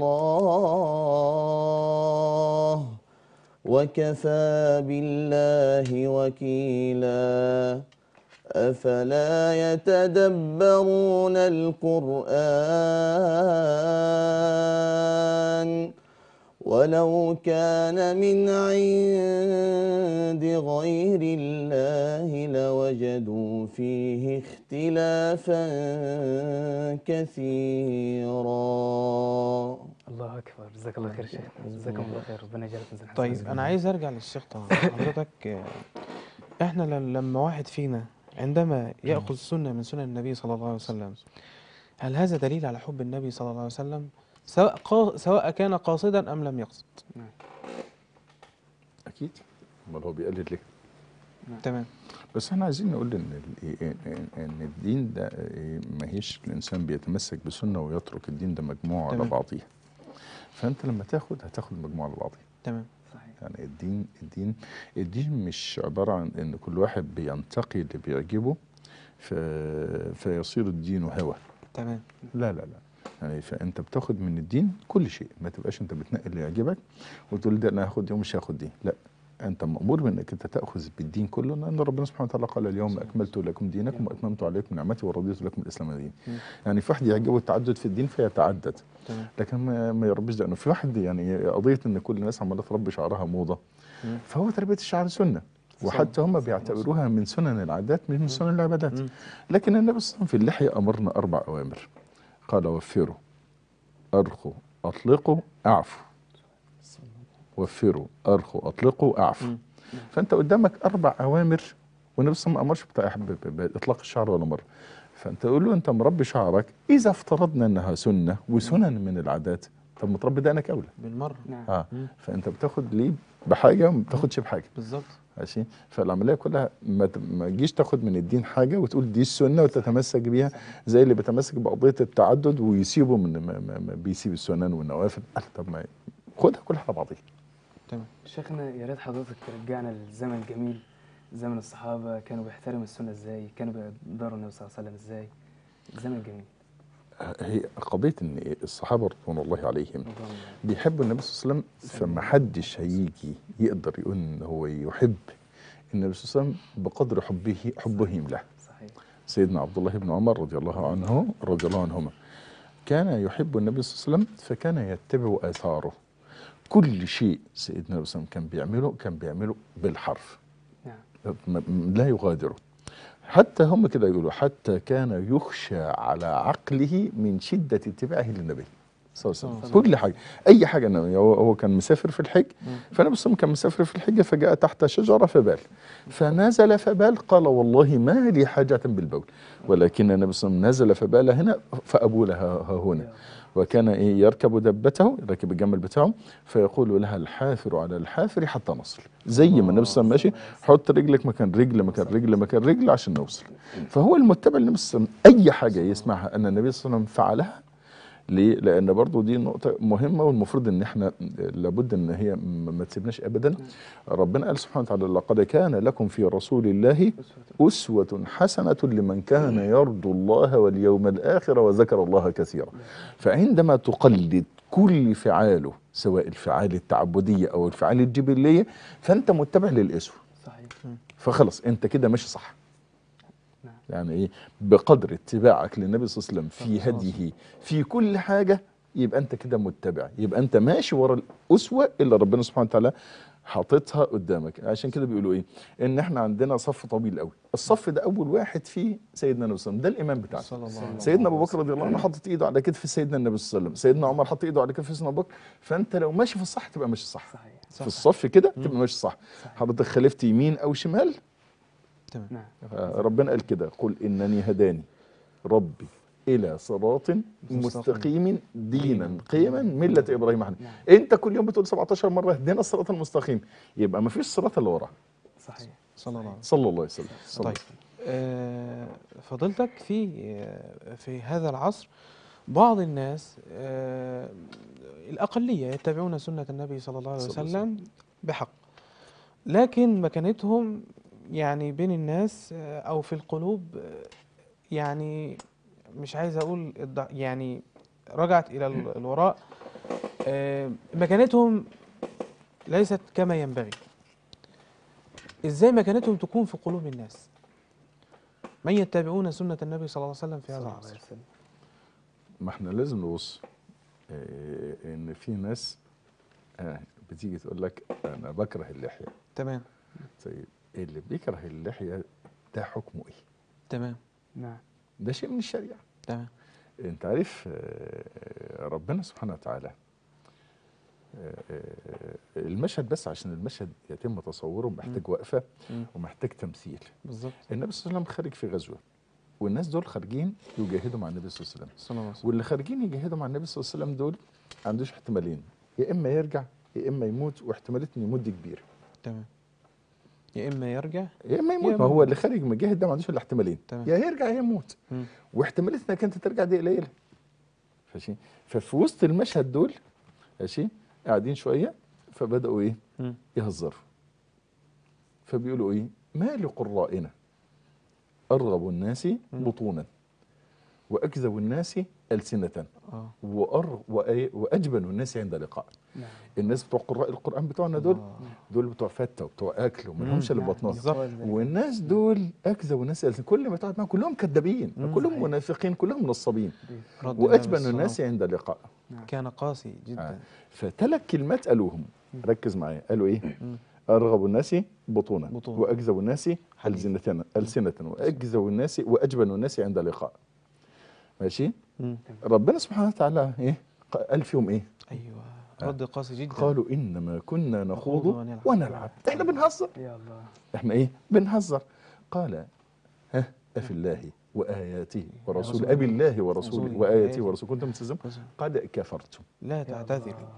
الله وكفى بالله وكيلا أفلا يتدبرون القرآن ولو كان من عند غير الله لوجدوا فيه اختلافا كثيرا. الله اكبر، جزاك الله خير شيخ، جزاكم الله خير، ربنا يجعلك من حسنات. طيب انا عايز ارجع للشيخ طه. حضرتك آه، احنا ل- لما واحد فينا عندما ياخذ سنه من سنن النبي صلى الله عليه وسلم، هل هذا دليل على حب النبي صلى الله عليه وسلم سواء قا- سواء كان قاصدا ام لم يقصد؟ اكيد، امال هو بيقلد ليه؟ تمام. بس احنا عايزين نقول ان ال- ان إن الدين ده إيه، ما هيش الانسان بيتمسك بسنه ويترك الدين ده مجموعه على تمام. بعضيه. فانت لما تاخد هتاخد مجموعه على بعضيه. تمام. صحيح. يعني الدين الدين الدين مش عباره عن ان كل واحد بينتقي اللي بيعجبه ف... فيصير الدين هوى. تمام. لا لا لا، يعني فانت بتاخد من الدين كل شيء، ما تبقاش انت بتنقي اللي يعجبك وتقول ده انا هاخد دي ومش هاخد دي، لا، انت مأمور بانك انت تاخذ بالدين كله، لان ربنا سبحانه وتعالى قال اليوم اكملت لكم دينكم واتممت عليكم نعمتي ورضيت لكم الاسلام دين. يعني في واحد يعجبه التعدد في الدين فيتعدد، تمام. لكن ما, ما يربيش ده. في واحد يعني قضيه ان كل الناس عماله تربي شعرها موضه، مم. فهو تربيه الشعر سنه، وحتى هم بيعتبروها من سنن العادات مش من سنن العبادات. مم. لكن النبي صلى الله عليه وسلم في اللحيه امرنا اربع اوامر، قال وفروا، ارخوا، اطلقوا، اعفوا. وفروا، ارخوا، اطلقوا، اعفوا. مم. فانت قدامك اربع اوامر، والنبي صلى الله عليه وسلم ما امرش بتاع- ب- باطلاق الشعر ولا مره. فانت تقول له انت مربي شعرك، اذا افترضنا انها سنه وسنن من العادات، طب ما تربي دقنك اولى. بالمره. نعم. اه مم. فانت بتاخد ليه بحاجه وما بتاخدش بحاجه. بالظبط. ماشي. فالعمليه كلها ما ت- ما تجيش تاخد من الدين حاجه وتقول دي السنه وتتمسك بيها، زي اللي بيتمسك بقضيه التعدد ويسيبوا من ما ما ما بيسيب السنن والنوافل. قال طب ما خدها كلها على بعضيها. تمام. شيخنا يا ريت حضرتك ترجعنا للزمن الجميل، زمن الصحابة، كانوا بيحترموا السنة ازاي؟ كانوا بيقدروا النبي صلى الله عليه وسلم ازاي؟ زمن جميل. هي قضيه ان الصحابه رضوان الله عليهم رضوان الله. بيحبوا النبي صلى الله عليه وسلم، فما حدش هيجي يقدر يقول ان هو يحب النبي صلى الله عليه وسلم بقدر حبه حبهم له. صحيح. سيدنا عبد الله بن عمر رضي الله عنه رضي الله عنهما كان يحب النبي صلى الله عليه وسلم، فكان يتبع آثاره. كل شيء سيدنا النبي صلى الله عليه وسلم كان بيعمله كان بيعمله بالحرف، نعم. م- م- لا يغادره. حتى هم كده يقولوا حتى كان يخشى على عقله من شدة اتباعه للنبي صلى الله عليه وسلم. كل حاجة، أي حاجة. النبي هو هو كان مسافر في الحج، فالنبي صلى الله عليه وسلم كان مسافر في الحج فجاء تحت شجرة فبال، فنزل فبال، قال والله ما لي حاجة بالبول، ولكن النبي صلى الله عليه وسلم نزل فبال هنا فأبول ها ها هنا. وكان إيه يركب دبته، يركب الجمل بتاعه، فيقول لها الحافر على الحافر حتى نصل. زي ما النبي صلى الله عليه وسلم ماشي، حط رجلك مكان رجل مكان رجل مكان رجل عشان نوصل. فهو المتبع للنبي صلى الله عليه وسلم أي حاجة يسمعها أن النبي صلى الله عليه وسلم فعلها. ليه؟ لأن برضو دي نقطة مهمة، والمفروض إن إحنا لابد إن هي م- ما تسيبناش أبدا. ربنا قال سبحانه وتعالى لقد كان لكم في رسول الله أسوة حسنة لمن كان يرجو الله واليوم الآخر وذكر الله كثيرا. فعندما تقلد كل فعاله سواء الفعال التعبدية أو الفعال الجبلية فأنت متبع للأسوة، صحيح. فخلص أنت كده ماشي صح. نعم. يعني ايه؟ بقدر اتباعك للنبي صلى الله عليه وسلم في هديه في كل حاجه يبقى انت كده متبع، يبقى انت ماشي ورا الاسوه اللي ربنا سبحانه وتعالى حاططها قدامك. عشان كده بيقولوا ايه؟ ان احنا عندنا صف طويل قوي، الصف ده اول واحد فيه سيدنا النبي صلى الله عليه وسلم، ده الامام بتاعنا. صلى الله عليه وسلم. سيدنا ابو بكر رضي الله عنه حاطط ايده على كتف سيدنا النبي صلى الله عليه وسلم، سيدنا عمر حط ايده على كتف سيدنا ابو بكر. فانت لو ماشي في الصح تبقى ماشي صح، صحيح. في الصف كده تبقى ماشي صح. حضرتك خالفت يمين او شمال، تمام. نعم. ربنا قال كده قل إنني هداني ربي إلى صراط مستقيم دينا قيما ملة إبراهيم حنيفا. أنت كل يوم بتقول سبعتاشر مرة اهدنا الصراط المستقيم، يبقى ما فيش صراط إلا وراه صحيح. صلى الله عليه وسلم. صلى الله عليه وسلم. صلى طيب آه، فضيلتك في آه، في هذا العصر بعض الناس آه، الأقلية يتبعون سنة النبي صلى الله عليه صلى الله عليه وسلم بحق، لكن مكانتهم يعني بين الناس آه، أو في القلوب آه، يعني مش عايز أقول الضع- يعني رجعت إلى ال- الوراء، آه، مكانتهم ليست كما ينبغي. إزاي مكانتهم تكون في قلوب الناس من يتبعون سنة النبي صلى الله عليه وسلم في هذا صلى الله العصر؟ عليه وسلم. ما احنا لازم نبص آه، ان في ناس آه، بتيجي تقول لك انا بكره اللحيه. تمام طيب اللي بيكره اللحيه ده حكمه ايه؟ تمام نعم. ده شيء من الشريعه. تمام انت عارف آه، ربنا سبحانه وتعالى آه، آه، المشهد، بس عشان المشهد يتم تصوره محتاج وقفه مم. ومحتاج تمثيل. بالظبط. النبي صلى الله عليه وسلم خارج في غزوه، والناس دول خارجين يجاهدوا مع النبي صلى الله عليه وسلم، صلى الله عليه وسلم. واللي خارجين يجاهدوا مع النبي صلى الله عليه وسلم دول عندوش احتمالين، يا اما يرجع يا اما يموت، واحتماليه انه يموت دي كبيره. تمام. يا اما يرجع يا اما يا يموت، إما ما هو يموت. اللي خارج مجاهد ده ما عندوش الا احتمالين، تمام. يا يرجع يا يموت، مم. واحتماليه انك انت ترجع دي قليله. ماشي. ففي وسط المشهد دول ماشي قاعدين شويه، فبداوا ايه؟ مم. يهزروا. فبيقولوا ايه؟ ما لقرائنا ارغب الناس بطونا واكذب الناس السنه اه وأر وأي- واجبن الناس عند لقاء. نعم. الناس بتوع قراء القران بتوعنا دول آه. دول بتوع فته وبتوع اكل وما لهمش الا نعم. بطنهم. بالظبط. والناس دول اكذب الناس ألسن. كل ما تقعد معاهم كلهم كذابين، مم. كلهم صحيح. منافقين، كلهم نصابين، رد واجبن النبي الناس صلى عند لقاء. الله- كان قاسي جدا. آه. فثلاث كلمات قالوهم، ركز معايا، قالوا ايه؟ مم. ارغب الناس بطونا بطونا. واكذب الناس السنه السنه واكذب الناس واجبن الناس عند لقاء. ماشي. مم. ربنا سبحانه وتعالى ايه قال فيهم ايه؟ ايوه رد قاسي جدا. قالوا انما كنا نخوض نخوض ونلعب. ونلعب، احنا بنهزر، يا الله. احنا ايه؟ بنهزر. قال ها أفي الله وآياته ورسوله، أبي الله ورسوله ورسوله وآياته وآياته. ورسوله كنتم تستهزئون قد كفرتم. لا يا تعتذروا. الله.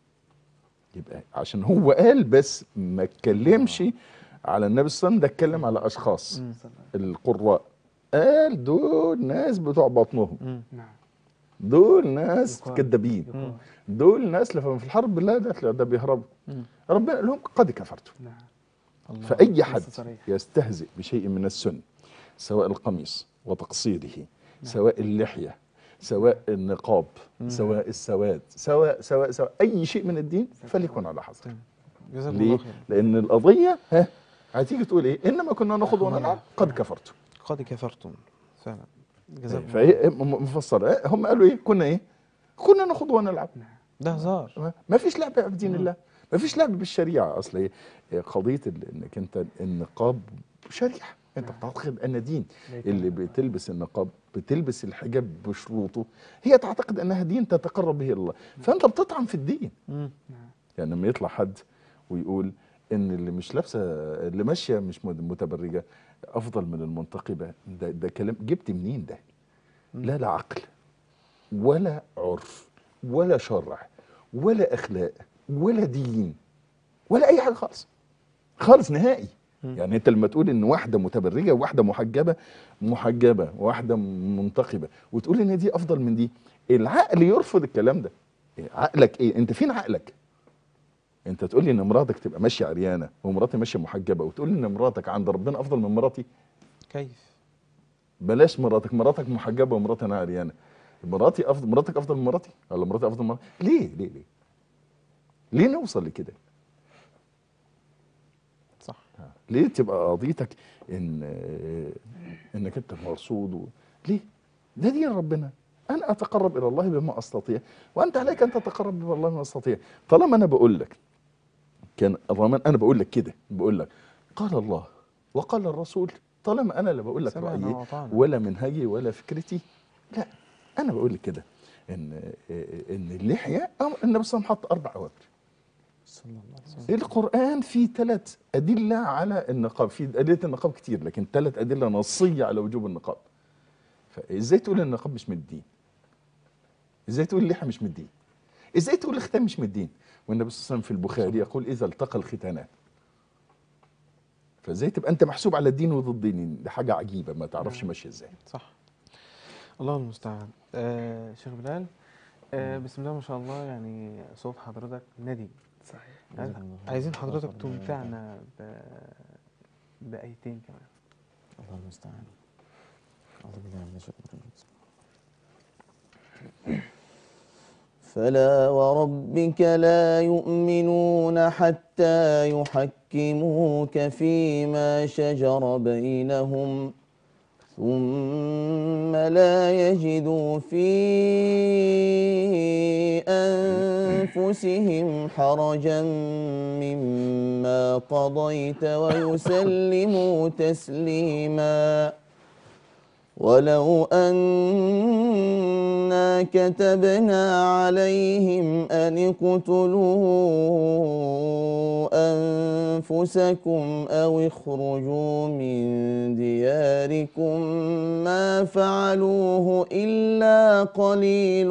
يبقى عشان هو قال بس ما اتكلمش على النبي صلى الله عليه وسلم، ده اتكلم على أشخاص مم. القراء. قال دول ناس بتوع بطنهم، مم. نعم. دول ناس يقال. كذابين، يقال. دول ناس لما في الحرب لا ده ده بيهربوا. مم. ربنا قال لهم قد كفرتم. نعم. الله. فأي حد نص صريح. يستهزئ بشيء من السنة، سواء القميص وتقصيره، سواء اللحية، سواء النقاب، سواء السواد، سواء سواء سواء أي شيء من الدين، فليكن على حذر. تمام. جزاكم ليه؟ الله خير. لأن القضية ها هتيجي تقول إيه؟ إنما كنا نخوض ونلعب قد كفرتم. قد كفرتم فعلا. جزاكم الله. فهي مفسرة، هم قالوا إيه؟ كنا إيه؟ كنا نخوض ونلعب. ده هزار. ما فيش لعب بدين الله، ما فيش لعب بالشريعة. أصل إيه؟ قضية ال- إنك أنت النقاب شريعة، أنت بتعتقد أن دين. اللي بتلبس النقاب بتلبس الحجاب بشروطه، هي تعتقد انها دين تتقرب به الى الله، فانت بتطعن في الدين. مم. يعني لما يطلع حد ويقول ان اللي مش لابسه، اللي ماشيه مش متبرجه افضل من المنتقبه، ده ده كلام جبت منين ده؟ لا لا عقل ولا عرف ولا شرع ولا اخلاق ولا دين ولا اي حاجه خالص خالص نهائي. يعني انت لما تقول ان واحده متبرجه وواحده محجبه محجبه وواحده منتقبه وتقول ان دي افضل من دي، العقل يرفض الكلام ده. عقلك ايه؟ انت فين عقلك؟ انت تقول لي ان مراتك تبقى ماشيه عريانه ومراتي ماشيه محجبه وتقول لي ان مراتك عند ربنا افضل من مراتي؟ كيف؟ بلاش مراتك، مراتك محجبه ومراتي انا عريانه، مراتي افضل، مراتك افضل من مراتي ولا مراتي افضل من مراتي؟ ليه ليه ليه؟ ليه نوصل لكده؟ صح. ليه تبقى قضيتك ان انك انت مرصود و... ليه؟ ده دين ربنا. انا اتقرب الى الله بما استطيع وانت عليك ان تتقرب الى الله بما استطيع. طالما انا بقول لك كان الرحمن، انا بقول لك كده، بقول لك قال الله وقال الرسول، طالما انا لا بقول لك سمعنا رايي وأطعنا. ولا منهجي ولا فكرتي، لا انا بقول لك كده ان ان اللحيه أو النبي صلى الله عليه وسلم حط اربع اوامر. صلى الله عليه وسلم. القرآن فيه ثلاث أدلة على النقاب، في أدلة النقاب كتير لكن ثلاث أدلة نصية على وجوب النقاب. فإزاي تقول النقاب مش من الدين؟ إزاي تقول اللحية مش من الدين؟ إزاي تقول الختان مش من الدين؟ والنبي صلى الله عليه وسلم في البخاري يقول إذا التقى الختانان فازاي تبقى انت محسوب على الدين وضد الدين؟ دي حاجه عجيبه ما تعرفش ماشيه ازاي. صح. الله المستعان. آه شيخ بلال، آه بسم الله ما شاء الله، يعني صوت حضرتك ندي. صحيح. عايز- عايزين حضرتك تمتعنا ب... بآيتين كمان. الله المستعان. أعوذ بالله من الشيطان الرجيم. فلا وربك لا يؤمنون حتى يحكموك فيما شجر بينهم ثم لا يجدوا في أنفسهم حرجا مما قضيت ويسلموا تسليما. ولو أنا كتبنا عليهم أن اقتلوا أنفسكم أو اخرجوا من دياركم ما فعلوه إلا قليل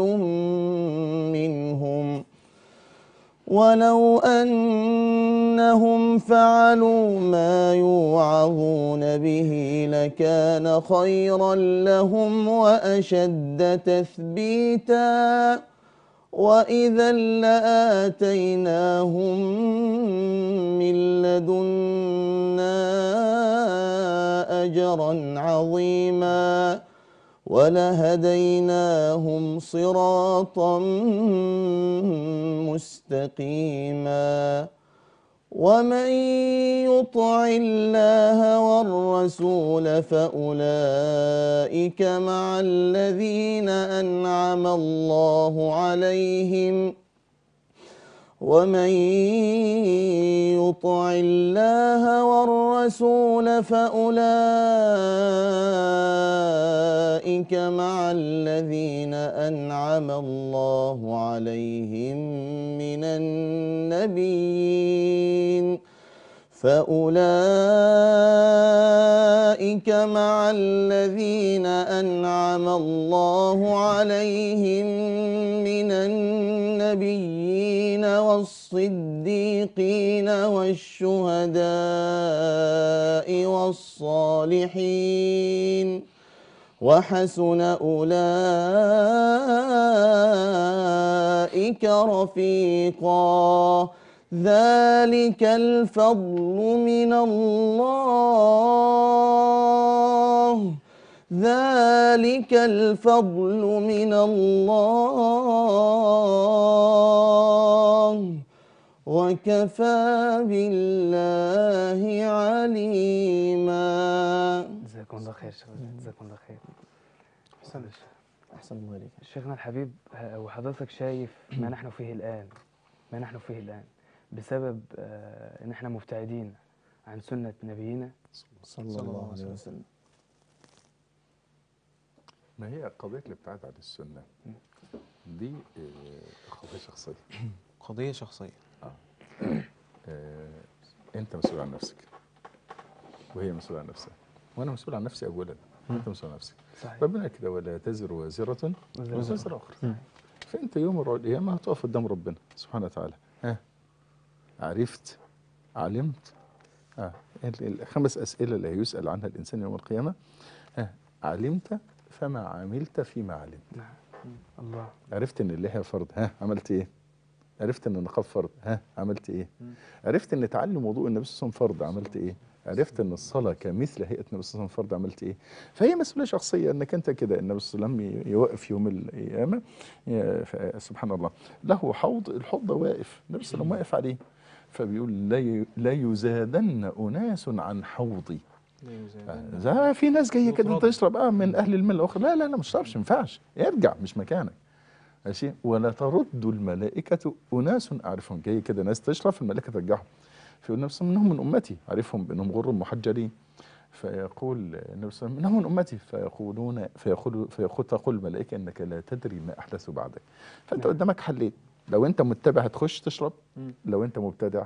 منهم ولو أنهم فعلوا ما يوعظون به لكان خيرا لهم وأشد تثبيتا وإذا لآتيناهم من لدنا أجرا عظيما ولهديناهم صراطا مستقيما. ومن يطع الله والرسول فأولئك مع الذين أنعم الله عليهم ومن يطع الله والرسول فأولئك مع الذين أنعم الله عليهم من النبيين فأولئك مع الذين أنعم الله عليهم من النبيين والصديقين والشهداء والصالحين وحسن أولئك رفيقا. ذلك الفضل من الله ذلك الفضل من الله وكفى بالله عليما. جزاكم الله خير شيخ، جزاكم الله خير. أحسن. أحسن الله عليك. شيخنا الحبيب، ه- وحضرتك شايف ما نحن فيه الآن ما نحن فيه الآن بسبب آه، إن إحنا مبتعدين عن سنة نبينا. صلى الله عليه وسلم. ما هي قضيه الابتعاد عن السنه دي آه، قضيه شخصيه. قضية شخصية. آه، انت مسؤول عن نفسك وهي مسؤوله عن نفسها وانا مسؤول عن نفسي اولا وانت مسؤول عن نفسك. صحيح. ربنا كده ولا تزر وازره وزر وزر اخرى. فانت يوم القيامه هتقف قدام ربنا سبحانه وتعالى. ها عرفت علمت اه ال- الخمس اسئله اللي هيسال عنها الانسان يوم القيامه. ها علمت فما عملت فيما علمت. نعم. الله. عرفت ان اللحيه فرض، ها عملت ايه؟ عرفت ان النقاب فرض، ها عملت ايه؟ عرفت ان تعلم وضوء النبي صلى الله عليه وسلم فرض، عملت ايه؟ عرفت ان الصلاه كمثل هيئه النبي صلى الله عليه وسلم فرض، عملت ايه؟ فهي مسؤوليه شخصيه انك انت كده. النبي صلى الله عليه وسلم يوقف يوم القيامه ي- ف- سبحان الله له حوض، الحوض ده واقف، النبي صلى الله عليه وسلم واقف عليه، فبيقول لا ي- لا يزادن اناس عن حوضي. ده في ناس جايه كده يطردوا. تشرب اه من اهل المله الاخرى، لا لا لا ما تشربش، ما ينفعش، ارجع مش مكانك. ماشي. ولا ترد الملائكه اناس اعرفهم، جاي كده ناس تشرب فالملائكه ترجعهم. فيقول النبي صلى الله عليه وسلم انهم من امتي، عارفهم بانهم غر محجلين. فيقول النبي صلى الله عليه وسلم انهم من امتي، فيقولون فيقول فيقول تقول الملائكه انك لا تدري ما احدث بعدك. فانت نعم. قدامك حلين، لو انت متبع هتخش تشرب، مم. لو انت مبتدع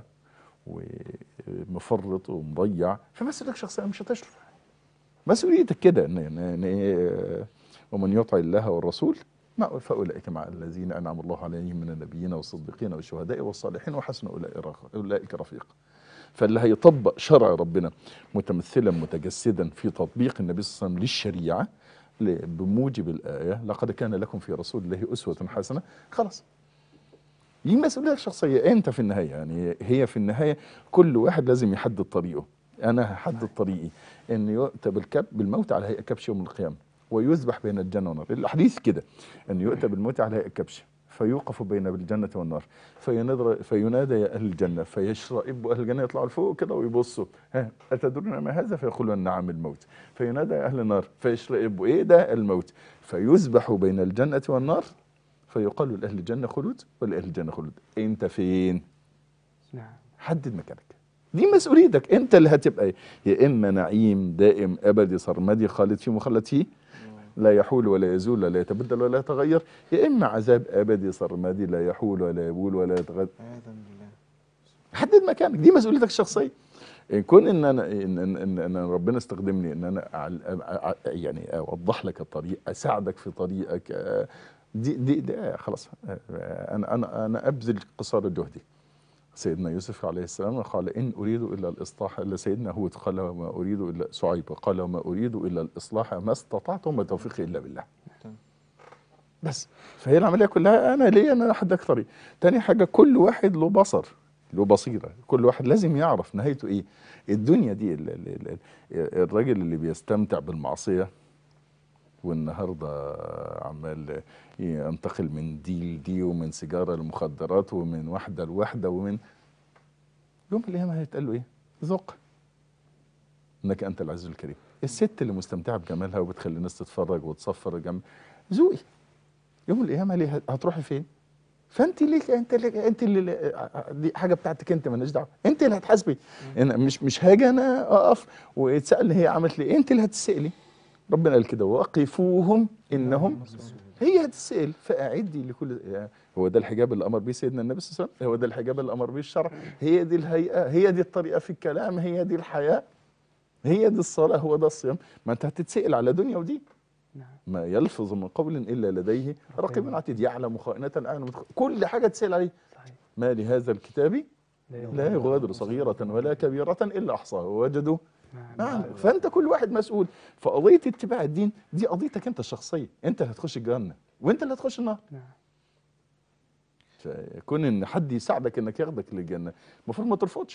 ومفرط ومضيع فمسؤوليتك شخصيا مش هتشرب. مسؤوليتك كده ان إن- إن- ومن يطع الله والرسول ما فاولئك مع الذين انعم الله عليهم من النبيين والصديقين والشهداء والصالحين وحسن اولئك رف- اولئك رفيقا. فاللي هيطبق شرع ربنا متمثلا متجسدا في تطبيق النبي صلى الله عليه وسلم للشريعه ل- بموجب الايه لقد كان لكم في رسول الله اسوه حسنه، خلاص. دي مسؤوليه شخصيه انت في النهايه، يعني هي في النهايه كل واحد لازم يحدد طريقه. انا هحدد طريقي ان يؤتى بالكب بالموت على هيئه كبش يوم القيامه ويذبح بين الجنه والنار. الحديث كده ان يؤتى بالموت على هيئه كبش فيوقف بين الجنه والنار فينادى فينادى يا اهل الجنه فيشرئب اهل الجنه يطلعوا لفوق كده ويبصوا، ها اتدرون ما هذا؟ فيقولون نعم الموت. فينادى يا اهل النار فيشرئب ايه ده؟ الموت. فيذبح بين الجنه والنار فيقال لاهل الجنه خلود ولاهل الجنه خلود. انت فين؟ نعم. حدد مكانك. دي مسؤوليتك انت اللي هتبقى ايه؟ يا اما نعيم دائم ابدي سرمدي خالد فيه مخلد فيه لا يحول ولا يزول ولا يتبدل ولا يتغير، يا اما عذاب ابدي سرمدي لا يحول ولا يبول ولا يتغير. عياذا بالله. حدد مكانك، دي مسؤوليتك الشخصيه. ان كون ان انا ان ان, إن, إن ربنا استخدمني ان انا أعل- أع- يعني اوضح لك الطريق، اساعدك في طريقك، آه، دي دي, دي آه، خلاص، آه، انا انا انا ابذل قصارى جهدي. سيدنا يوسف عليه السلام قال إن أريد إلا الإصلاح، إلا سيدنا هود قال وما أريد إلا شعيب قال وما أريد إلا الإصلاح ما استطعت وما توفيقي إلا بالله. تمام. بس فهي العملية كلها أنا ليه أنا أحدك طريق. تاني حاجة كل واحد له بصر له بصيرة، كل واحد لازم يعرف نهايته إيه. الدنيا دي ال- ال- ال- ال- الراجل اللي بيستمتع بالمعصية والنهارده عمال ينتقل من دي لدي ومن سيجاره لمخدرات ومن واحده لواحده ومن يوم القيامه هيتقال له ايه؟ ذوق انك انت العزيز الكريم. الست اللي مستمتعه بجمالها وبتخلي الناس تتفرج وتصفر جنب ذوقي، يوم القيامه ليه هتروحي فين؟ فانت ليك انت ليك انت اللي دي حاجه بتاعتك انت مالناش دعوه، انت اللي هتحاسبي. انا مش مش هاجي انا اقف ويتسال هي عملت لي، انت اللي هتسالي. ربنا قال كده وقفوهم انهم هي هتسال فاعدي لكل. هو ده الحجاب اللي امر به سيدنا النبي صلى الله عليه وسلم، هو ده الحجاب اللي امر به الشرع، هي دي الهيئه، هي دي الطريقه في الكلام، هي دي الحياه، هي دي الصلاه، هو ده الصيام. ما انت هتتسال على دنيا ودين. نعم. ما يلفظ من قول الا لديه رقيب عتيد يعلم خائنة الاعين وتخ- كل حاجه تسال عليه. صحيح. ما لهذا الكتاب لا لا يغادر صغيرة ولا كبيرة إلا أحصاها ووجدوا نعم. نعم. فأنت كل واحد مسؤول. فقضية اتباع الدين دي قضيتك أنت الشخصية، أنت اللي هتخش الجنة وأنت اللي هتخش النار. نعم. فكون إن حد يساعدك إنك ياخدك للجنة المفروض ما ترفضش.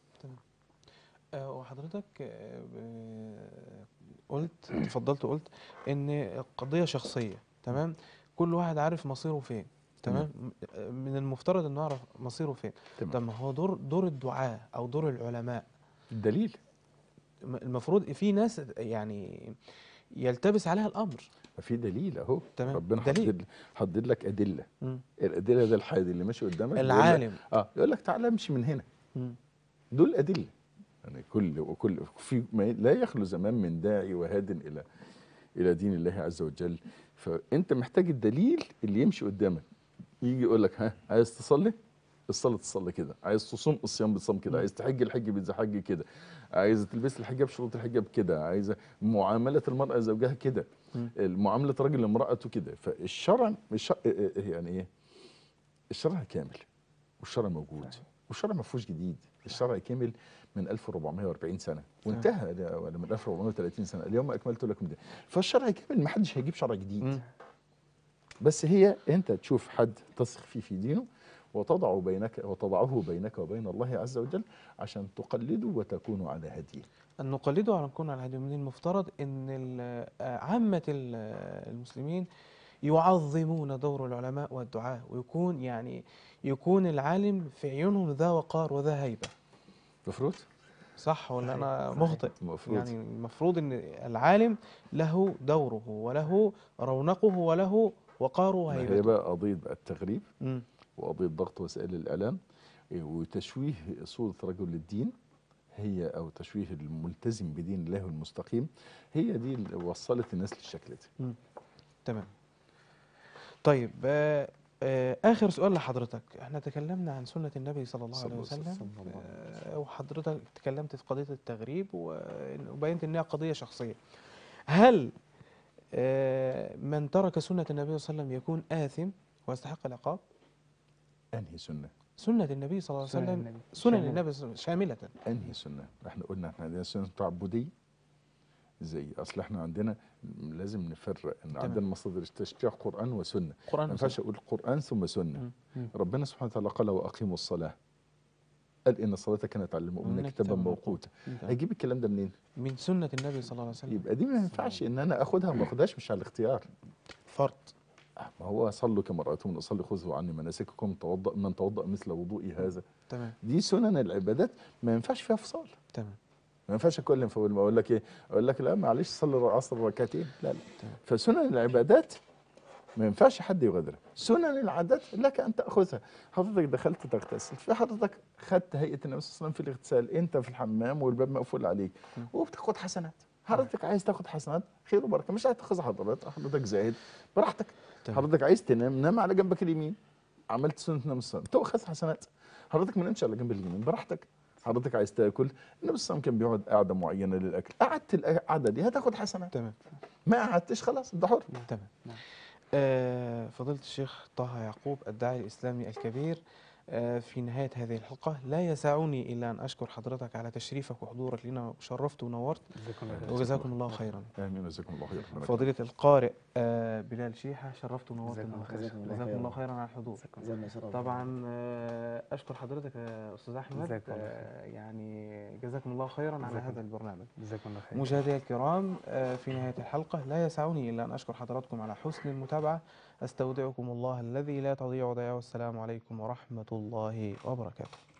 آه، وحضرتك آه، آه، قلت تفضلت وقلت ان قضيه شخصيه، تمام. كل واحد عارف مصيره فين، تمام. آه، من المفترض انه يعرف مصيره فين. طب تمام. ما هو دور دور الدعاة او دور العلماء، الدليل م- المفروض في ناس يعني يلتبس عليها الامر. في دليل أهو. تمام. ربنا دليل. حدد حدد لك أدلة. مم. الأدلة ده الحادي اللي ماشي قدامك بيقول لك- العالم. اه يقول لك تعالى امشي من هنا. مم. دول أدلة. يعني كل وكل في ما لا يخلو زمان من داعي وهاد الى الى دين الله عز وجل. فانت محتاج الدليل اللي يمشي قدامك. يجي يقول لك ها عايز تصلي؟ الصلاه تصلي كده، عايز تصوم الصيام بتصوم كده، عايز تحج الحج بتحج كده، عايز تلبس الحجاب شروط الحجاب كده، عايز معامله المراه زوجها كده، مم. معامله رجل لامراته كده. فالشرع الشرع يعني ايه؟ الشرع كامل والشرع موجود والشرع ما فيهوش جديد. الشرع كامل من ألف وأربعمائة وأربعين سنه وانتهى ولا من ألف وأربعمائة وثلاثين سنه. اليوم اكملت لكم ده. فالشرع كامل، ما حدش هيجيب شرع جديد. مم. بس هي انت تشوف حد تثق فيه في دينه وتضع بينك وتضعه بينك وبين الله عز وجل عشان تقلدوا وتكونوا على هديه. أن نقلده على نكون على هديه. من المفترض أن ال- آه، عامة ال- آه، المسلمين يعظمون دور العلماء والدعاة، ويكون يعني يكون العالم في عيونهم ذا وقار وذا هيبة. مفروض؟ صح ولا صحيح، أنا صحيح. مخطئ؟ المفروض يعني المفروض أن العالم له دوره وله رونقه وله وقاره ما هي وهيبته. بقى قضيه بقى التغريب مم. وقضيه ضغط وسائل الاعلام إيه، وتشويه صوره رجل الدين، هي او تشويه الملتزم بدين الله المستقيم، هي دي اللي وصلت الناس للشكل ده. تمام. طيب آه آه آخر سؤال لحضرتك. احنا تكلمنا عن سنة النبي صلى الله عليه صلى الله عليه وسلم، آه وحضرتك تكلمت في قضية التغريب و- وبينت انها قضية شخصية. هل آه من ترك سنة النبي صلى الله عليه وسلم يكون آثم ويستحق العقاب؟ انهي سنه؟ سنة النبي صلى الله عليه سنن وسلم، النبي سنن شاملة. النبي صلى الله عليه وسلم شاملة. انهي سنه؟ احنا قلنا احنا عندنا سنه تعبديه، زي اصل احنا عندنا لازم نفرق ان تمام. عندنا مصادر تشريع قران وسنه. قرآن ما ينفعش وسنة. اقول قران ثم سنه. مم. ربنا سبحانه وتعالى قال واقيموا الصلاه، قال ان الصلاه كانت على المؤمنين ومن كتابا كتابا موقوتا. موقوتا. هجيب الكلام ده منين؟ من سنة النبي صلى الله عليه وسلم. يبقى دي ما ينفعش ان انا اخدها وما اخدهاش، مش على الاختيار. فرض. ما هو صلوا كما رأيتم أصلي خذوا عني مناسككم، توضأ من توضأ مثل وضوئي هذا. تمام دي سنن العبادات ما ينفعش فيها فصال. تمام ما ينفعش اتكلم في ما اقول لك ايه، اقول لك لا معلش صلي العصر ركعتين، لا لا. تمام. فسنن العبادات ما ينفعش حد يغادرها. سنن العادات لك ان تاخذها. حضرتك دخلت تغتسل، في حضرتك خدت هيئه النبي صلى الله عليه وسلم في الاغتسال، انت في الحمام والباب مقفول عليك م. وبتاخد حسنات. حضرتك عايز تاخد حسنات خير وبركه، مش عايز تاخذها حضرتك حضرتك زاهد براحتك. تمام. حضرتك عايز تنام، نام على جنبك اليمين، عملت سنه نوم الصلاه تاخذ حسنات. حضرتك ما نمتش على جنب اليمين براحتك. حضرتك عايز تاكل، النبي صلى الله عليه وسلم كان بيقعد قعده معينه للاكل، قعدت القعده دي هتاخد حسنات، تمام ما قعدتش خلاص انت حر. تمام. آه فضيلة الشيخ طه يعقوب الداعي الإسلامي الكبير، آه في نهاية هذه الحلقة لا يسعني إلا أن أشكر حضرتك على تشريفك وحضورك لنا، وشرفت ونورت جزاكم الله خير. وجزاكم الله خيرا. امين وجزاكم الله خير. فضيلة القارئ آه بلال شيحة، شرفت ونورت جزاكم النهارده. الله خير. جزاكم الله خيرا على الحضور. زادنا شرف. طبعا آه أشكر حضرتك يا أستاذ أحمد، جزاكم الله آه يعني جزاكم الله خيرا على جزاكم هذا البرنامج. جزاكم الله خير. مشاهدينا الكرام، آه، في نهاية الحلقة لا يسعني إلا أن أشكر حضراتكم على حسن المتابعة. أستودعكم الله الذي لا تضيع ودائعه. والسلام عليكم ورحمة الله وبركاته.